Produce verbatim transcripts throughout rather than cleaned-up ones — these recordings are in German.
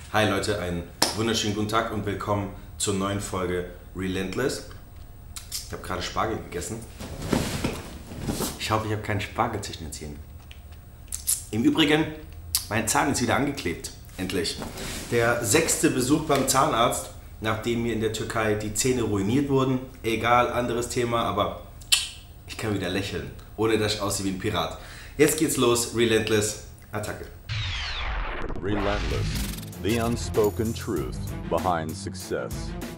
Hi Leute, einen wunderschönen guten Tag und willkommen zur neuen Folge Relentless. Ich habe gerade Spargel gegessen. Ich hoffe, ich habe keinen Spargel zwischen den Zähnen. Im Übrigen, mein Zahn ist wieder angeklebt. Endlich. Der sechste Besuch beim Zahnarzt, nachdem mir in der Türkei die Zähne ruiniert wurden. Egal, anderes Thema, aber ich kann wieder lächeln, ohne dass ich aussehe wie ein Pirat. Jetzt geht's los, Relentless, Attacke. Relentless, the unspoken truth behind success.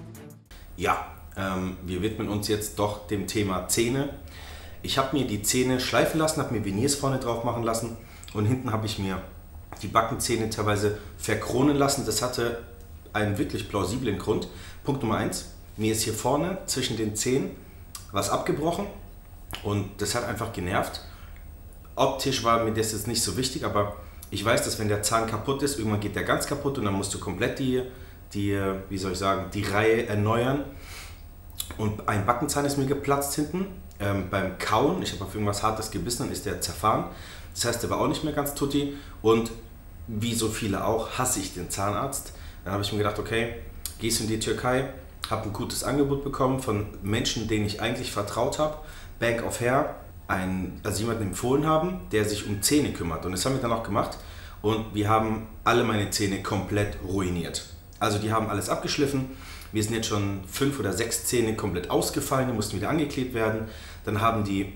Ja, ähm, wir widmen uns jetzt doch dem Thema Zähne. Ich habe mir die Zähne schleifen lassen, habe mir Veneers vorne drauf machen lassen und hinten habe ich mir die Backenzähne teilweise verkronen lassen. Das hatte einen wirklich plausiblen Grund. Punkt Nummer eins, mir ist hier vorne zwischen den Zähnen was abgebrochen und das hat einfach genervt. Optisch war mir das jetzt nicht so wichtig, aber ich weiß, dass wenn der Zahn kaputt ist, irgendwann geht der ganz kaputt und dann musst du komplett die, die, wie soll ich sagen, die Reihe erneuern. Und ein Backenzahn ist mir geplatzt hinten ähm, beim Kauen. Ich habe auf irgendwas Hartes gebissen, dann ist der zerfahren. Das heißt, der war auch nicht mehr ganz tutti. Und wie so viele auch, hasse ich den Zahnarzt. Dann habe ich mir gedacht, okay, gehst du in die Türkei, habe ein gutes Angebot bekommen von Menschen, denen ich eigentlich vertraut habe. Bank of Hair. Ein, also jemanden empfohlen haben, der sich um Zähne kümmert. Und das haben wir dann auch gemacht. Und wir haben alle meine Zähne komplett ruiniert. Also die haben alles abgeschliffen. Wir sind jetzt schon fünf oder sechs Zähne komplett ausgefallen, die mussten wieder angeklebt werden. Dann haben die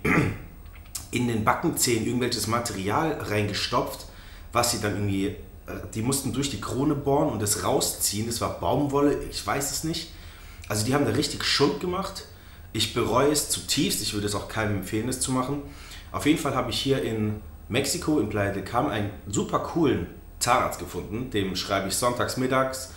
in den Backenzähnen irgendwelches Material reingestopft, was sie dann irgendwie, die mussten durch die Krone bohren und das rausziehen. Das war Baumwolle, ich weiß es nicht. Also die haben da richtig Schund gemacht. Ich bereue es zutiefst, ich würde es auch keinem empfehlen, das zu machen. Auf jeden Fall habe ich hier in Mexiko, in Playa del Carmen, einen super coolen Zahnarzt gefunden. Dem schreibe ich sonntags mittags.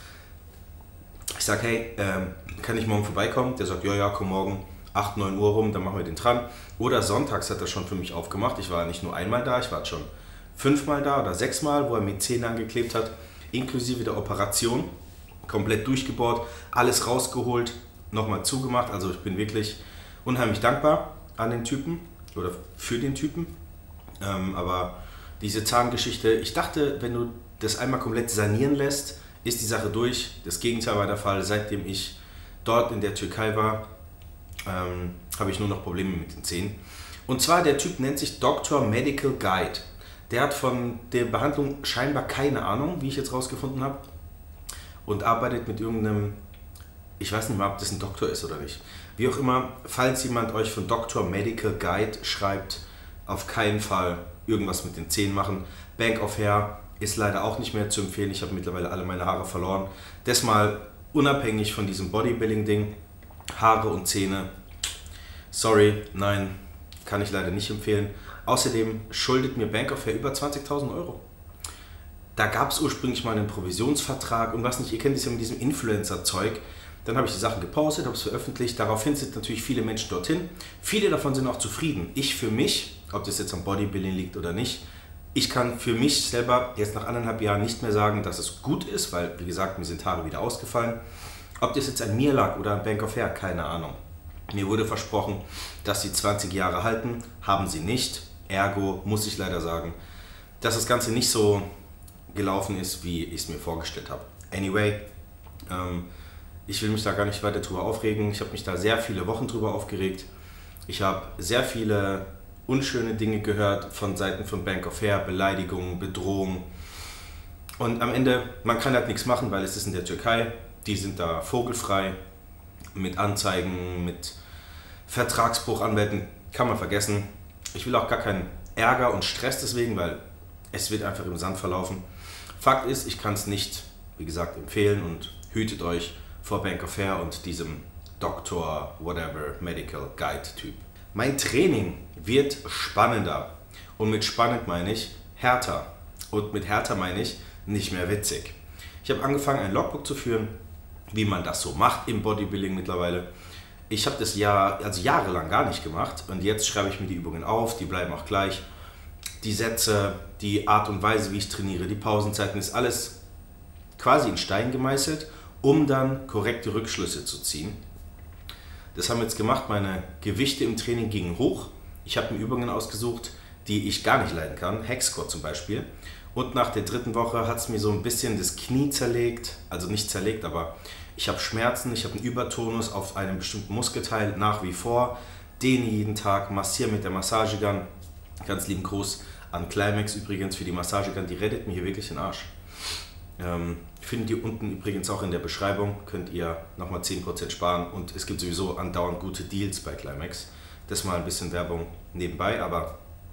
Ich sage, hey, ähm, kann ich morgen vorbeikommen? Der sagt, ja, ja, komm morgen acht, neun Uhr rum, dann machen wir den dran. Oder sonntags hat er schon für mich aufgemacht. Ich war nicht nur einmal da, ich war schon fünfmal da oder sechsmal, wo er mir Zähne angeklebt hat, inklusive der Operation. Komplett durchgebohrt, alles rausgeholt, nochmal zugemacht. Also ich bin wirklich unheimlich dankbar an den Typen oder für den Typen. Ähm, aber diese Zahngeschichte, ich dachte, wenn du das einmal komplett sanieren lässt, ist die Sache durch. Das Gegenteil war der Fall. Seitdem ich dort in der Türkei war, ähm, habe ich nur noch Probleme mit den Zähnen. Und zwar, der Typ nennt sich Doctor Medical Guide. Der hat von der Behandlung scheinbar keine Ahnung, wie ich jetzt rausgefunden habe. Und arbeitet mit irgendeinem, ich weiß nicht mal, ob das ein Doktor ist oder nicht. Wie auch immer, falls jemand euch von Doctor Medical Guide schreibt, auf keinen Fall irgendwas mit den Zähnen machen. Bank of Hair ist leider auch nicht mehr zu empfehlen. Ich habe mittlerweile alle meine Haare verloren. Das mal unabhängig von diesem Bodybuilding-Ding. Haare und Zähne. Sorry, nein, kann ich leider nicht empfehlen. Außerdem schuldet mir Bank of Hair über zwanzigtausend Euro. Da gab es ursprünglich mal einen Provisionsvertrag und was nicht, ihr kennt es ja mit diesem Influencer-Zeug. Dann habe ich die Sachen gepostet, habe es veröffentlicht. Daraufhin sind natürlich viele Menschen dorthin. Viele davon sind auch zufrieden. Ich für mich, ob das jetzt am Bodybuilding liegt oder nicht, ich kann für mich selber jetzt nach anderthalb Jahren nicht mehr sagen, dass es gut ist, weil, wie gesagt, mir sind Haare wieder ausgefallen. Ob das jetzt an mir lag oder an Bank of Hair, keine Ahnung. Mir wurde versprochen, dass sie zwanzig Jahre halten, haben sie nicht. Ergo muss ich leider sagen, dass das Ganze nicht so gelaufen ist, wie ich es mir vorgestellt habe. Anyway, ähm, ich will mich da gar nicht weiter drüber aufregen. Ich habe mich da sehr viele Wochen drüber aufgeregt. Ich habe sehr viele unschöne Dinge gehört von Seiten von Bank of Hair, Beleidigungen, Bedrohungen. Und am Ende, man kann halt nichts machen, weil es ist in der Türkei. Die sind da vogelfrei mit Anzeigen, mit Vertragsbruchanwälten. Kann man vergessen. Ich will auch gar keinen Ärger und Stress deswegen, weil es wird einfach im Sand verlaufen. Fakt ist, ich kann es nicht, wie gesagt, empfehlen und hütet euch vor Bank of Hair und diesem Doktor Whatever Medical Guide Typ. Mein Training wird spannender und mit spannend meine ich härter und mit härter meine ich nicht mehr witzig. Ich habe angefangen, ein Logbook zu führen, wie man das so macht im Bodybuilding mittlerweile. Ich habe das Jahr, also jahrelang gar nicht gemacht und jetzt schreibe ich mir die Übungen auf, die bleiben auch gleich. Die Sätze, die Art und Weise, wie ich trainiere, die Pausenzeiten, ist alles quasi in Stein gemeißelt, um dann korrekte Rückschlüsse zu ziehen. Das haben wir jetzt gemacht, meine Gewichte im Training gingen hoch. Ich habe mir Übungen ausgesucht, die ich gar nicht leiden kann, Hack Squat zum Beispiel. Und nach der dritten Woche hat es mir so ein bisschen das Knie zerlegt, also nicht zerlegt, aber ich habe Schmerzen, ich habe einen Übertonus auf einem bestimmten Muskelteil nach wie vor, dehne jeden Tag, massiere mit der Massagegun. Ganz lieben Gruß an Climax übrigens für die Massagegun, die rettet mir hier wirklich den Arsch. Ähm, findet ihr unten übrigens auch in der Beschreibung, könnt ihr nochmal zehn Prozent sparen und es gibt sowieso andauernd gute Deals bei Climax. Das mal ein bisschen Werbung nebenbei, aber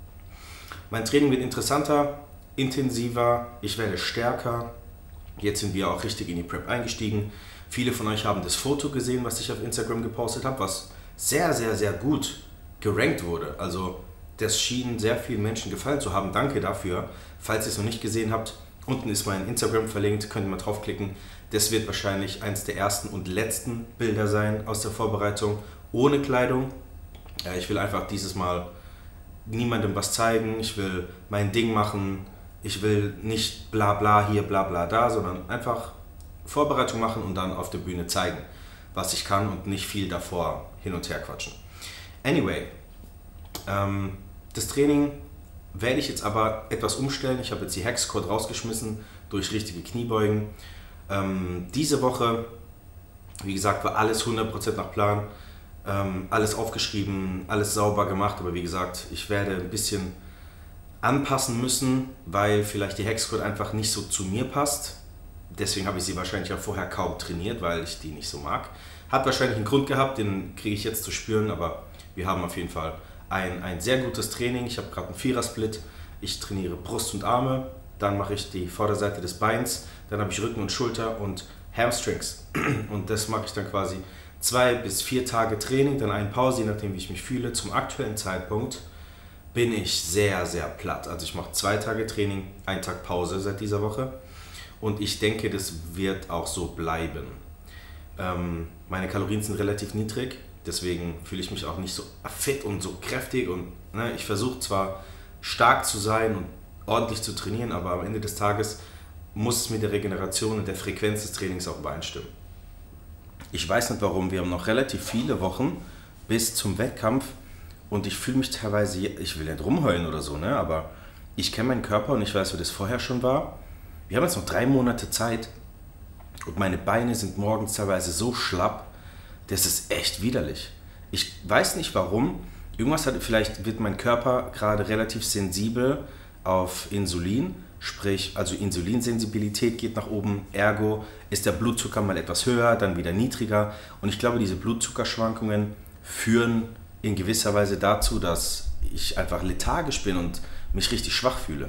mein Training wird interessanter, intensiver, ich werde stärker. Jetzt sind wir auch richtig in die Prep eingestiegen. Viele von euch haben das Foto gesehen, was ich auf Instagram gepostet habe, was sehr, sehr, sehr gut gerankt wurde. Also das schien sehr vielen Menschen gefallen zu haben. Danke dafür. Falls ihr es noch nicht gesehen habt, unten ist mein Instagram verlinkt, könnt ihr mal draufklicken. Das wird wahrscheinlich eins der ersten und letzten Bilder sein aus der Vorbereitung ohne Kleidung. Ich will einfach dieses Mal niemandem was zeigen, ich will mein Ding machen, ich will nicht bla bla hier, bla bla da, sondern einfach Vorbereitung machen und dann auf der Bühne zeigen, was ich kann und nicht viel davor hin und her quatschen. Anyway, ähm, das Training werde ich jetzt aber etwas umstellen. Ich habe jetzt die Hex-Squat rausgeschmissen durch richtige Kniebeugen. Ähm, diese Woche, wie gesagt, war alles hundert Prozent nach Plan. Ähm, alles aufgeschrieben, alles sauber gemacht, aber wie gesagt, ich werde ein bisschen anpassen müssen, weil vielleicht die Hex-Squat einfach nicht so zu mir passt. Deswegen habe ich sie wahrscheinlich auch vorher kaum trainiert, weil ich die nicht so mag. Hat wahrscheinlich einen Grund gehabt, den kriege ich jetzt zu spüren, aber wir haben auf jeden Fall ein, ein sehr gutes Training. Ich habe gerade einen Vierer-Split, ich trainiere Brust und Arme, dann mache ich die Vorderseite des Beins, dann habe ich Rücken und Schulter und Hamstrings. Und das mache ich dann quasi zwei bis vier Tage Training, dann eine Pause, je nachdem wie ich mich fühle. Zum aktuellen Zeitpunkt bin ich sehr, sehr platt. Also ich mache zwei Tage Training, einen Tag Pause seit dieser Woche. Und ich denke, das wird auch so bleiben. Ähm, meine Kalorien sind relativ niedrig, deswegen fühle ich mich auch nicht so fit und so kräftig. Und ne, ich versuche zwar stark zu sein und ordentlich zu trainieren, aber am Ende des Tages muss es mit der Regeneration und der Frequenz des Trainings auch übereinstimmen. Ich weiß nicht warum, wir haben noch relativ viele Wochen bis zum Wettkampf und ich fühle mich teilweise, ich will nicht rumheulen oder so, ne, aber ich kenne meinen Körper und ich weiß, wie das vorher schon war. Wir haben jetzt noch drei Monate Zeit und meine Beine sind morgens teilweise so schlapp, das ist echt widerlich. Ich weiß nicht warum, irgendwas hat, vielleicht wird mein Körper gerade relativ sensibel auf Insulin, sprich, also Insulinsensibilität geht nach oben, ergo ist der Blutzucker mal etwas höher, dann wieder niedriger und ich glaube, diese Blutzuckerschwankungen führen in gewisser Weise dazu, dass ich einfach lethargisch bin und mich richtig schwach fühle.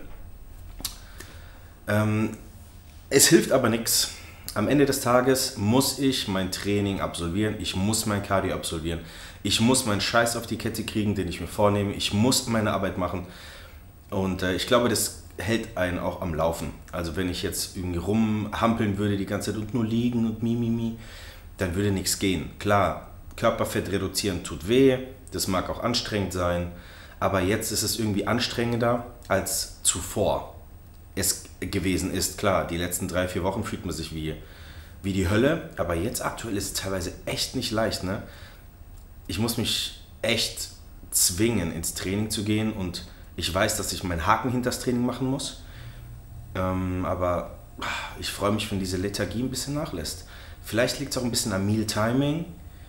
Ähm, es hilft aber nichts. Am Ende des Tages muss ich mein Training absolvieren, ich muss mein Cardio absolvieren, ich muss meinen Scheiß auf die Kette kriegen, den ich mir vornehme, ich muss meine Arbeit machen und äh, ich glaube, das hält einen auch am Laufen. Also wenn ich jetzt irgendwie rumhampeln würde die ganze Zeit und nur liegen und mimimi, dann würde nichts gehen. Klar, Körperfett reduzieren tut weh, das mag auch anstrengend sein, aber jetzt ist es irgendwie anstrengender als zuvor es gewesen ist. Klar, die letzten drei, vier Wochen fühlt man sich wie, wie die Hölle, aber jetzt aktuell ist es teilweise echt nicht leicht. Ne? Ich muss mich echt zwingen, ins Training zu gehen und ich weiß, dass ich meinen Haken hinter das Training machen muss, ähm, aber ich freue mich, wenn diese Lethargie ein bisschen nachlässt. Vielleicht liegt es auch ein bisschen am Meal-Timing.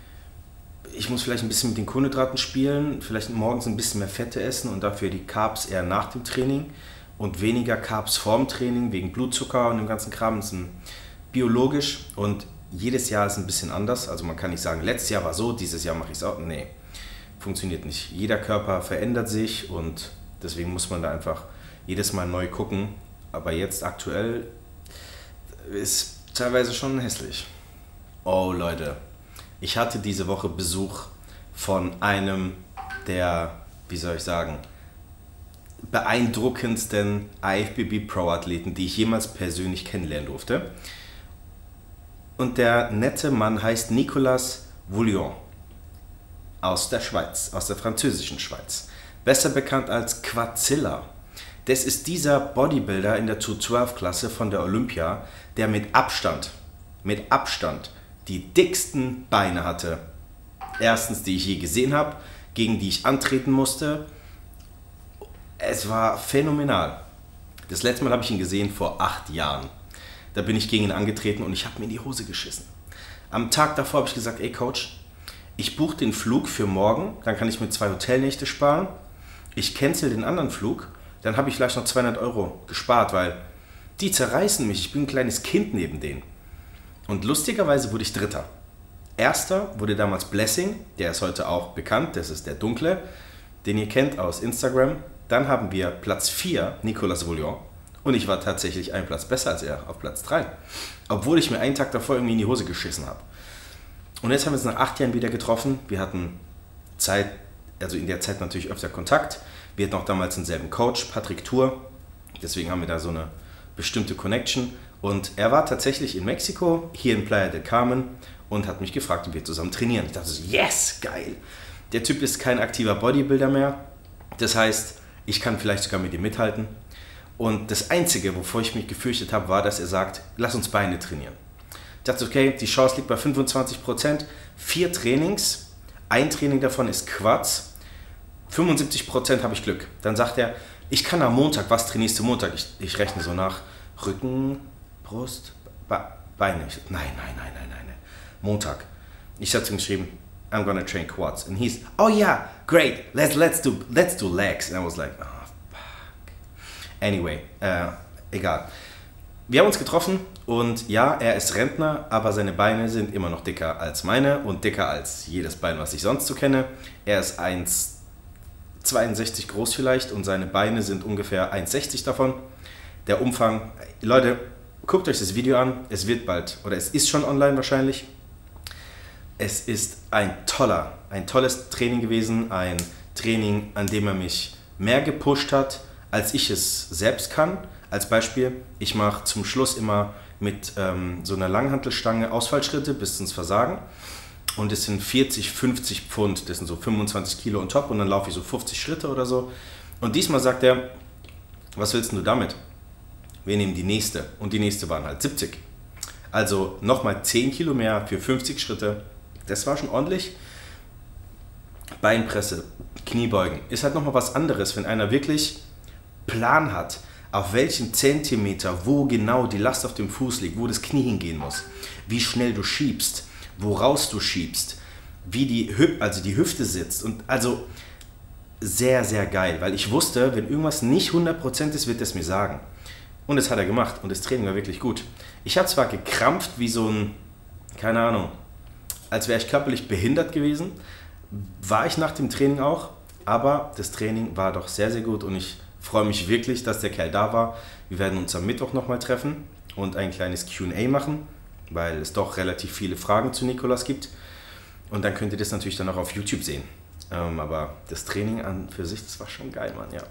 Ich muss vielleicht ein bisschen mit den Kohlenhydraten spielen, vielleicht morgens ein bisschen mehr Fette essen und dafür die Carbs eher nach dem Training und weniger Carbs vorm Training wegen Blutzucker und dem ganzen Kram. Das ist biologisch und jedes Jahr ist ein bisschen anders. Also man kann nicht sagen, letztes Jahr war so, dieses Jahr mache ich es auch. Nee, funktioniert nicht. Jeder Körper verändert sich und deswegen muss man da einfach jedes Mal neu gucken. Aber jetzt aktuell ist teilweise schon hässlich. Oh Leute, ich hatte diese Woche Besuch von einem der, wie soll ich sagen, beeindruckendsten I F B B Pro-Athleten, die ich jemals persönlich kennenlernen durfte. Und der nette Mann heißt Nicolas Vouillon aus der Schweiz, aus der französischen Schweiz. Besser bekannt als Quadzilla. Das ist dieser Bodybuilder in der zweihundertzwölf-Klasse von der Olympia, der mit Abstand, mit Abstand die dicksten Beine hatte. Erstens, die ich je gesehen habe, gegen die ich antreten musste. Es war phänomenal. Das letzte Mal habe ich ihn gesehen vor acht Jahren. Da bin ich gegen ihn angetreten und ich habe mir in die Hose geschissen. Am Tag davor habe ich gesagt, ey Coach, ich buche den Flug für morgen, dann kann ich mir zwei Hotelnächte sparen. Ich cancel den anderen Flug, dann habe ich vielleicht noch zweihundert Euro gespart, weil die zerreißen mich. Ich bin ein kleines Kind neben denen. Und lustigerweise wurde ich Dritter. Erster wurde damals Blessing, der ist heute auch bekannt, das ist der Dunkle, den ihr kennt aus Instagram. Dann haben wir Platz vier, Nicolas Vouillon. Und ich war tatsächlich einen Platz besser als er, auf Platz drei. Obwohl ich mir einen Tag davor irgendwie in die Hose geschissen habe. Und jetzt haben wir uns nach acht Jahren wieder getroffen. Wir hatten Zeit, also in der Zeit natürlich öfter Kontakt. Wir hatten auch damals denselben Coach, Patrick Tour. Deswegen haben wir da so eine bestimmte Connection. Und er war tatsächlich in Mexiko, hier in Playa del Carmen, und hat mich gefragt, ob wir zusammen trainieren. Ich dachte so, yes, geil. Der Typ ist kein aktiver Bodybuilder mehr. Das heißt, ich kann vielleicht sogar mit ihm mithalten. Und das Einzige, wovor ich mich gefürchtet habe, war, dass er sagt, lass uns Beine trainieren. Ich dachte, okay, die Chance liegt bei fünfundzwanzig Prozent. Vier Trainings, ein Training davon ist Quads. fünfundsiebzig Prozent habe ich Glück. Dann sagt er, ich kann am Montag, was trainierst du Montag? Ich, ich rechne so nach, Rücken, Brust, Be Beine. Ich, nein, nein, nein, nein, nein, nein. Montag. Ich habe zu ihm geschrieben, I'm gonna train Quads. And he's, oh yeah, great, let's, let's, do, let's do legs. And I was like, oh, anyway, äh, egal. Wir haben uns getroffen und ja, er ist Rentner, aber seine Beine sind immer noch dicker als meine und dicker als jedes Bein, was ich sonst so kenne. Er ist eins Komma zweiundsechzig groß vielleicht und seine Beine sind ungefähr eins Komma sechzig davon. Der Umfang, Leute, guckt euch das Video an, es wird bald, oder es ist schon online wahrscheinlich. Es ist ein toller, ein tolles Training gewesen, ein Training, an dem er mich mehr gepusht hat, als ich es selbst kann. Als Beispiel, ich mache zum Schluss immer mit ähm, so einer Langhantelstange Ausfallschritte bis ins Versagen. Und es sind vierzig, fünfzig Pfund, das sind so fünfundzwanzig Kilo on top und dann laufe ich so fünfzig Schritte oder so. Und diesmal sagt er, was willst du damit? Wir nehmen die nächste. Und die nächste waren halt siebzig. Also nochmal zehn Kilo mehr für fünfzig Schritte. Das war schon ordentlich. Beinpresse, Kniebeugen. Ist halt nochmal was anderes, wenn einer wirklich Plan hat, auf welchen Zentimeter, wo genau die Last auf dem Fuß liegt, wo das Knie hingehen muss, wie schnell du schiebst, woraus du schiebst, wie die, Hüp also die Hüfte sitzt. Und also sehr, sehr geil, weil ich wusste, wenn irgendwas nicht hundert Prozent ist, wird er es mir sagen. Und das hat er gemacht und das Training war wirklich gut. Ich habe zwar gekrampft wie so ein, keine Ahnung, als wäre ich körperlich behindert gewesen, war ich nach dem Training auch, aber das Training war doch sehr, sehr gut und ich freue mich wirklich, dass der Kerl da war. Wir werden uns am Mittwoch nochmal treffen und ein kleines Q und A machen, weil es doch relativ viele Fragen zu Nicolas gibt. Und dann könnt ihr das natürlich dann auch auf YouTube sehen. Ähm, aber das Training an für sich, das war schon geil, Mann, ja.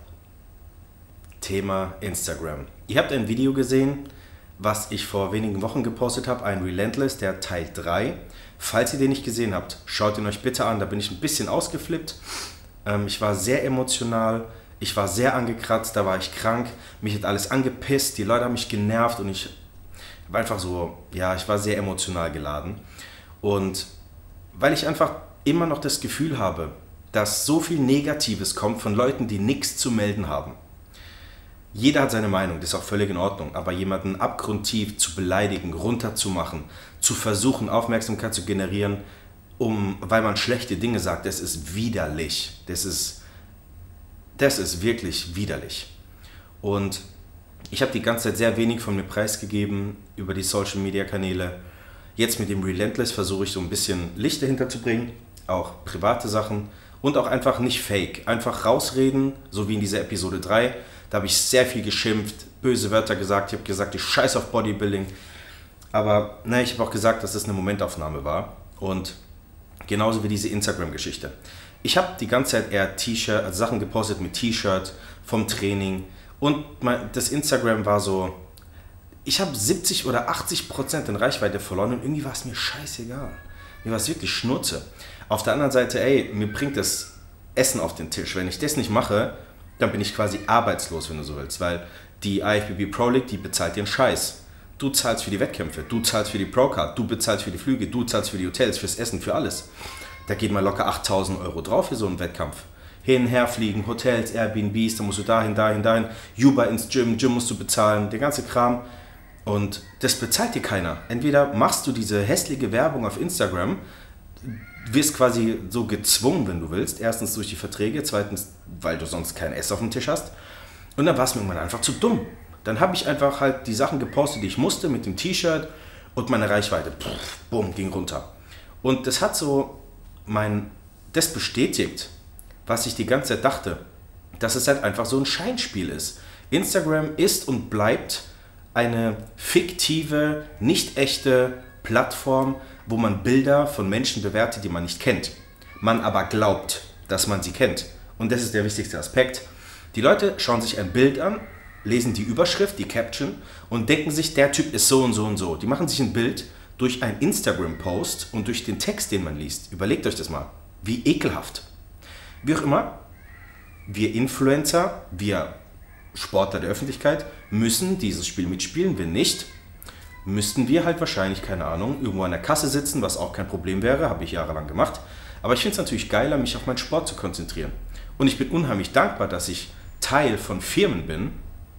Thema Instagram. Ihr habt ein Video gesehen, was ich vor wenigen Wochen gepostet habe, ein Relentless, der Teil drei. Falls ihr den nicht gesehen habt, schaut ihn euch bitte an, da bin ich ein bisschen ausgeflippt. Ähm, ich war sehr emotional. Ich war sehr angekratzt, da war ich krank, mich hat alles angepisst, die Leute haben mich genervt und ich war einfach so, ja, ich war sehr emotional geladen. Und weil ich einfach immer noch das Gefühl habe, dass so viel Negatives kommt von Leuten, die nichts zu melden haben. Jeder hat seine Meinung, das ist auch völlig in Ordnung, aber jemanden abgrundtief zu beleidigen, runterzumachen, zu versuchen, Aufmerksamkeit zu generieren, um, weil man schlechte Dinge sagt, das ist widerlich, das ist... Das ist wirklich widerlich. Und ich habe die ganze Zeit sehr wenig von mir preisgegeben über die Social Media Kanäle. Jetzt mit dem Relentless versuche ich so ein bisschen Licht dahinter zu bringen, auch private Sachen und auch einfach nicht fake. Einfach rausreden, so wie in dieser Episode drei. Da habe ich sehr viel geschimpft, böse Wörter gesagt. Ich habe gesagt, ich scheiße auf Bodybuilding. Aber ne, ich habe auch gesagt, dass das eine Momentaufnahme war. Und genauso wie diese Instagram-Geschichte. Ich habe die ganze Zeit eher T-Shirt, also Sachen gepostet mit T-Shirt vom Training und mein, das Instagram war so, ich habe siebzig oder achtzig Prozent in Reichweite verloren und irgendwie war es mir scheißegal. Mir war es wirklich Schnurze. Auf der anderen Seite, ey, mir bringt das Essen auf den Tisch. Wenn ich das nicht mache, dann bin ich quasi arbeitslos, wenn du so willst, weil die I F B B Pro League, die bezahlt den Scheiß. Du zahlst für die Wettkämpfe, du zahlst für die Pro-Card, du bezahlst für die Flüge, du zahlst für die Hotels, fürs Essen, für alles. Da geht mal locker achttausend Euro drauf für so einen Wettkampf. hin, her fliegen, Hotels, Airbnbs, dann musst du dahin, dahin, dahin, Uber ins Gym, Gym musst du bezahlen, der ganze Kram. Und das bezahlt dir keiner. Entweder machst du diese hässliche Werbung auf Instagram, wirst quasi so gezwungen, wenn du willst. Erstens durch die Verträge, zweitens, weil du sonst kein Essen auf dem Tisch hast. Und dann war es mir irgendwann einfach zu dumm. Dann habe ich einfach halt die Sachen gepostet, die ich musste, mit dem T-Shirt und meine Reichweite, pff, bumm, ging runter. Und das hat so mein, das bestätigt, was ich die ganze Zeit dachte, dass es halt einfach so ein Scheinspiel ist. Instagram ist und bleibt eine fiktive, nicht echte Plattform, wo man Bilder von Menschen bewertet, die man nicht kennt. Man aber glaubt, dass man sie kennt. Und das ist der wichtigste Aspekt. Die Leute schauen sich ein Bild an, lesen die Überschrift, die Caption und denken sich, der Typ ist so und so und so. Die machen sich ein Bild durch einen Instagram-Post und durch den Text, den man liest. Überlegt euch das mal. Wie ekelhaft. Wie auch immer, wir Influencer, wir Sportler der Öffentlichkeit müssen dieses Spiel mitspielen. Wenn nicht, müssten wir halt wahrscheinlich, keine Ahnung, irgendwo an der Kasse sitzen, was auch kein Problem wäre, habe ich jahrelang gemacht. Aber ich finde es natürlich geiler, mich auf meinen Sport zu konzentrieren. Und ich bin unheimlich dankbar, dass ich Teil von Firmen bin,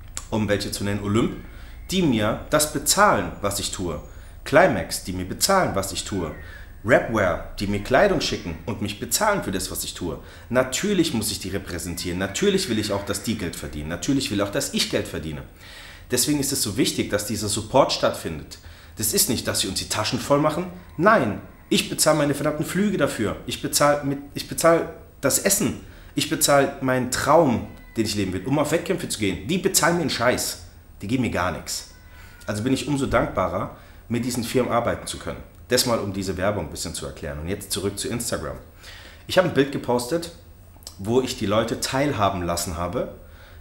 um welche zu nennen, Olymp, die mir das bezahlen, was ich tue. Climax, die mir bezahlen, was ich tue. Rapware, die mir Kleidung schicken und mich bezahlen für das, was ich tue. Natürlich muss ich die repräsentieren. Natürlich will ich auch, dass die Geld verdienen. Natürlich will ich auch, dass ich Geld verdiene. Deswegen ist es so wichtig, dass dieser Support stattfindet. Das ist nicht, dass sie uns die Taschen voll machen. Nein, ich bezahle meine verdammten Flüge dafür. Ich bezahle mit, ich bezahle das Essen. Ich bezahle meinen Traum, den ich leben will, um auf Wettkämpfe zu gehen. Die bezahlen mir einen Scheiß. Die geben mir gar nichts. Also bin ich umso dankbarer, mit diesen Firmen arbeiten zu können. Das mal, um diese Werbung ein bisschen zu erklären. Und jetzt zurück zu Instagram. Ich habe ein Bild gepostet, wo ich die Leute teilhaben lassen habe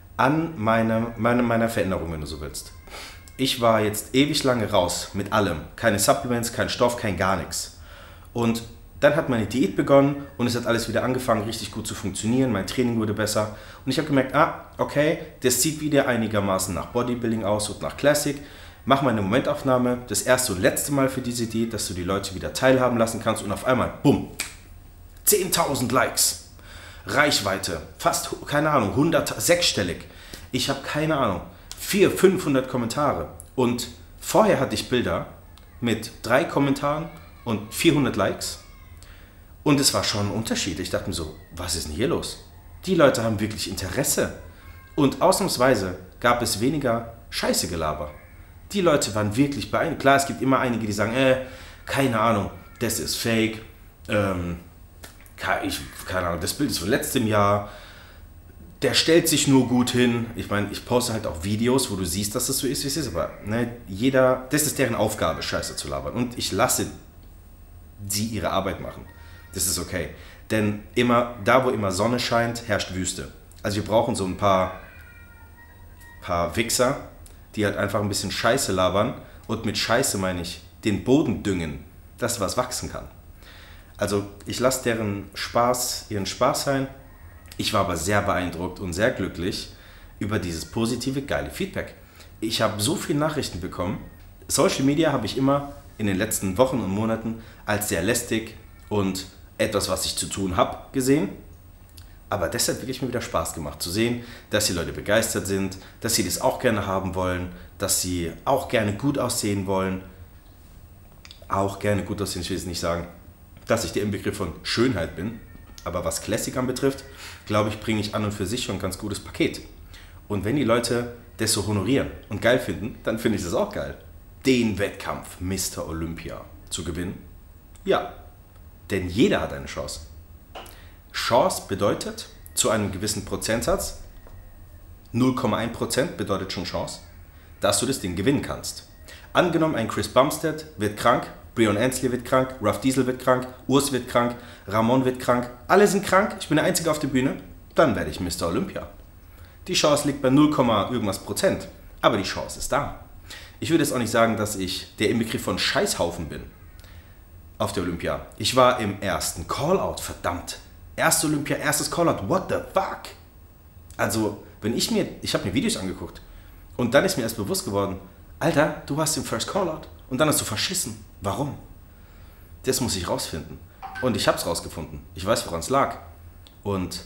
an meiner, meiner, meiner Veränderung, wenn du so willst. Ich war jetzt ewig lange raus mit allem. Keine Supplements, kein Stoff, kein gar nichts. Und dann hat meine Diät begonnen und es hat alles wieder angefangen, richtig gut zu funktionieren. Mein Training wurde besser. Und ich habe gemerkt, ah, okay, das sieht wieder einigermaßen nach Bodybuilding aus und nach Classic. Mach mal eine Momentaufnahme, das erste und letzte Mal für diese Diät, dass du die Leute wieder teilhaben lassen kannst und auf einmal, bumm, zehntausend Likes, Reichweite, fast, keine Ahnung, hundert, sechsstellig. Ich habe keine Ahnung, vierhundert, fünfhundert Kommentare und vorher hatte ich Bilder mit drei Kommentaren und vierhundert Likes und es war schon ein Unterschied. Ich dachte mir so, was ist denn hier los? Die Leute haben wirklich Interesse und ausnahmsweise gab es weniger Scheiße-Gelaber. Die Leute waren wirklich beeindruckt. Klar, es gibt immer einige, die sagen, äh, keine Ahnung, das ist fake, ähm, ich, keine Ahnung, das Bild ist von letztem Jahr, der stellt sich nur gut hin. Ich meine, ich poste halt auch Videos, wo du siehst, dass das so ist, wie es ist, aber ne, jeder, das ist deren Aufgabe, Scheiße zu labern. Und ich lasse sie ihre Arbeit machen. Das ist okay. Denn immer, da wo immer Sonne scheint, herrscht Wüste. Also wir brauchen so ein paar, paar Wichser, die halt einfach ein bisschen Scheiße labern und mit Scheiße meine ich den Boden düngen, dass was wachsen kann. Also ich lasse deren Spaß, ihren Spaß sein. Ich war aber sehr beeindruckt und sehr glücklich über dieses positive, geile Feedback. Ich habe so viele Nachrichten bekommen. Social Media habe ich immer in den letzten Wochen und Monaten als sehr lästig und etwas, was ich zu tun habe, gesehen. Aber das hat wirklich mir wieder Spaß gemacht, zu sehen, dass die Leute begeistert sind, dass sie das auch gerne haben wollen, dass sie auch gerne gut aussehen wollen. Auch gerne gut aussehen, ich will jetzt nicht sagen, dass ich der Inbegriff von Schönheit bin. Aber was Classic anbetrifft, glaube ich, bringe ich an und für sich schon ein ganz gutes Paket. Und wenn die Leute das so honorieren und geil finden, dann finde ich das auch geil. Den Wettkampf Mister Olympia zu gewinnen? Ja, denn jeder hat eine Chance. Chance bedeutet zu einem gewissen Prozentsatz, null Komma eins Prozent bedeutet schon Chance, dass du das Ding gewinnen kannst. Angenommen, ein Chris Bumstead wird krank, Breon Ansley wird krank, Ruff Diesel wird krank, Urs wird krank, Ramon wird krank, alle sind krank, ich bin der Einzige auf der Bühne, dann werde ich Mister Olympia. Die Chance liegt bei null, irgendwas Prozent, aber die Chance ist da. Ich würde jetzt auch nicht sagen, dass ich der Inbegriff von Scheißhaufen bin auf der Olympia. Ich war im ersten Callout, verdammt. Erste Olympia, erstes Callout, what the fuck? Also, wenn ich mir, ich habe mir Videos angeguckt und dann ist mir erst bewusst geworden, Alter, du warst im First Callout und dann hast du verschissen. Warum? Das muss ich rausfinden. Und ich habe es rausgefunden. Ich weiß, woran es lag. Und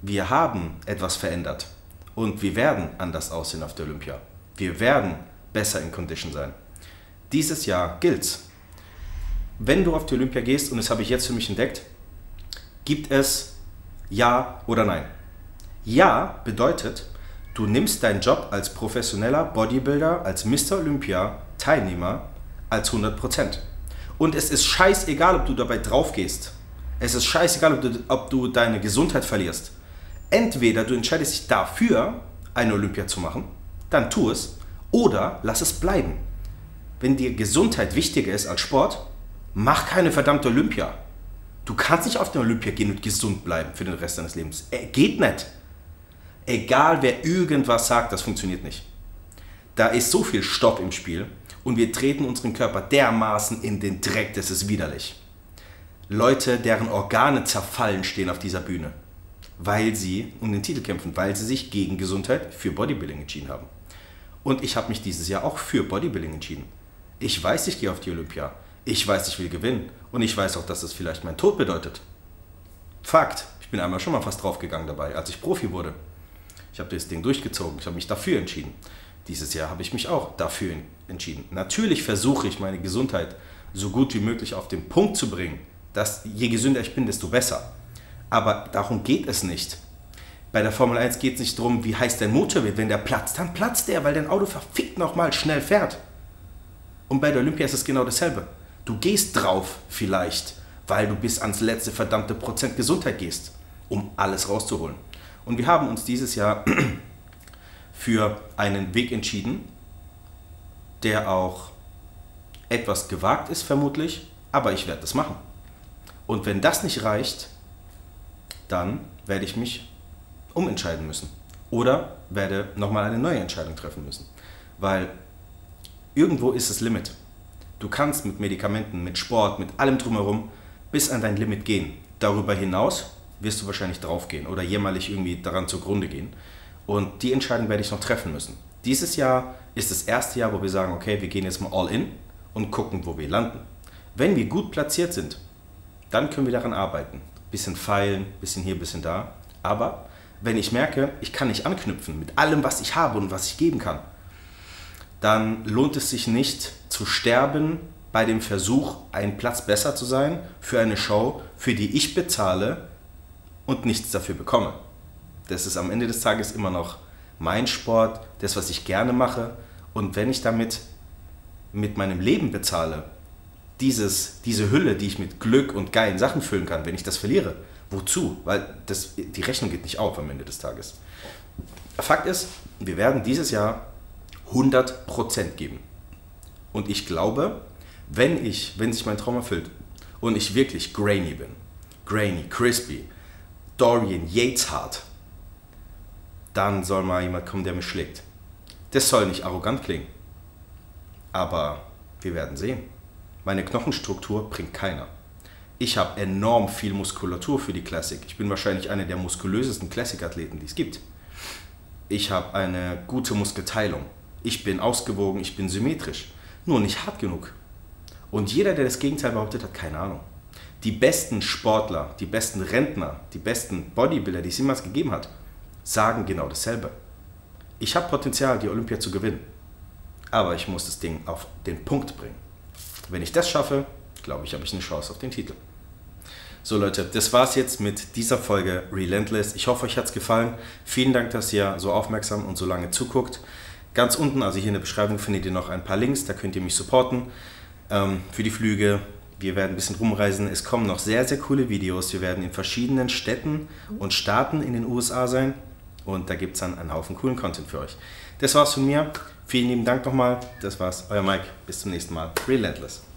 wir haben etwas verändert und wir werden anders aussehen auf der Olympia. Wir werden besser in Condition sein. Dieses Jahr gilt's. Wenn du auf die Olympia gehst, und das habe ich jetzt für mich entdeckt, gibt es Ja oder Nein. Ja bedeutet, du nimmst deinen Job als professioneller Bodybuilder, als Mister Olympia Teilnehmer als hundert Prozent. Und es ist scheißegal, ob du dabei drauf gehst. Es ist scheißegal, ob du, ob du deine Gesundheit verlierst. Entweder du entscheidest dich dafür, eine Olympia zu machen, dann tu es, oder lass es bleiben. Wenn dir Gesundheit wichtiger ist als Sport, mach keine verdammte Olympia. Du kannst nicht auf den Olympia gehen und gesund bleiben für den Rest deines Lebens. Äh, geht nicht. Egal wer irgendwas sagt, das funktioniert nicht. Da ist so viel Stoff im Spiel und wir treten unseren Körper dermaßen in den Dreck, das ist widerlich. Leute, deren Organe zerfallen, stehen auf dieser Bühne, weil sie um den Titel kämpfen, weil sie sich gegen Gesundheit für Bodybuilding entschieden haben. Und ich habe mich dieses Jahr auch für Bodybuilding entschieden. Ich weiß, ich gehe auf die Olympia. Ich weiß, ich will gewinnen. Und ich weiß auch, dass das vielleicht mein Tod bedeutet. Fakt. Ich bin einmal schon mal fast draufgegangen dabei, als ich Profi wurde. Ich habe das Ding durchgezogen. Ich habe mich dafür entschieden. Dieses Jahr habe ich mich auch dafür entschieden. Natürlich versuche ich, meine Gesundheit so gut wie möglich auf den Punkt zu bringen, dass je gesünder ich bin, desto besser. Aber darum geht es nicht. Bei der Formel eins geht es nicht darum, wie heiß dein Motor wird. Wenn der platzt, dann platzt der, weil dein Auto verfickt nochmal schnell fährt. Und bei der Olympia ist es genau dasselbe. Du gehst drauf vielleicht, weil du bis ans letzte verdammte Prozent Gesundheit gehst, um alles rauszuholen. Und wir haben uns dieses Jahr für einen Weg entschieden, der auch etwas gewagt ist vermutlich, aber ich werde das machen. Und wenn das nicht reicht, dann werde ich mich umentscheiden müssen oder werde nochmal eine neue Entscheidung treffen müssen, weil irgendwo ist das Limit. Du kannst mit Medikamenten, mit Sport, mit allem drumherum bis an dein Limit gehen. Darüber hinaus wirst du wahrscheinlich draufgehen oder jämmerlich irgendwie daran zugrunde gehen. Und die Entscheidung werde ich noch treffen müssen. Dieses Jahr ist das erste Jahr, wo wir sagen, okay, wir gehen jetzt mal all in und gucken, wo wir landen. Wenn wir gut platziert sind, dann können wir daran arbeiten. Bisschen feilen, bisschen hier, bisschen da. Aber wenn ich merke, ich kann nicht anknüpfen mit allem, was ich habe und was ich geben kann, dann lohnt es sich nicht zu sterben bei dem Versuch, einen Platz besser zu sein für eine Show, für die ich bezahle und nichts dafür bekomme. Das ist am Ende des Tages immer noch mein Sport, das, was ich gerne mache. Und wenn ich damit mit meinem Leben bezahle, dieses, diese Hülle, die ich mit Glück und geilen Sachen füllen kann, wenn ich das verliere, wozu? Weil das, die Rechnung geht nicht auf am Ende des Tages. Fakt ist, wir werden dieses Jahr hundert Prozent geben. Und ich glaube, wenn ich, wenn sich mein Traum erfüllt und ich wirklich grainy bin, grainy, crispy, Dorian Yates hart, dann soll mal jemand kommen, der mich schlägt. Das soll nicht arrogant klingen, aber wir werden sehen. Meine Knochenstruktur bringt keiner. Ich habe enorm viel Muskulatur für die Classic. Ich bin wahrscheinlich einer der muskulösesten Classic-Athleten, die es gibt. Ich habe eine gute Muskelteilung. Ich bin ausgewogen, ich bin symmetrisch. Nur nicht hart genug. Und jeder, der das Gegenteil behauptet, hat keine Ahnung. Die besten Sportler, die besten Rentner, die besten Bodybuilder, die es jemals gegeben hat, sagen genau dasselbe. Ich habe Potenzial, die Olympia zu gewinnen. Aber ich muss das Ding auf den Punkt bringen. Wenn ich das schaffe, glaube ich, habe ich eine Chance auf den Titel. So Leute, das war's jetzt mit dieser Folge Relentless. Ich hoffe, euch hat es gefallen. Vielen Dank, dass ihr so aufmerksam und so lange zuguckt. Ganz unten, also hier in der Beschreibung, findet ihr noch ein paar Links, da könnt ihr mich supporten ähm, für die Flüge. Wir werden ein bisschen rumreisen. Es kommen noch sehr, sehr coole Videos. Wir werden in verschiedenen Städten und Staaten in den U S A sein. Und da gibt es dann einen Haufen coolen Content für euch. Das war's von mir. Vielen lieben Dank nochmal. Das war's. Euer Mike. Bis zum nächsten Mal. Relentless.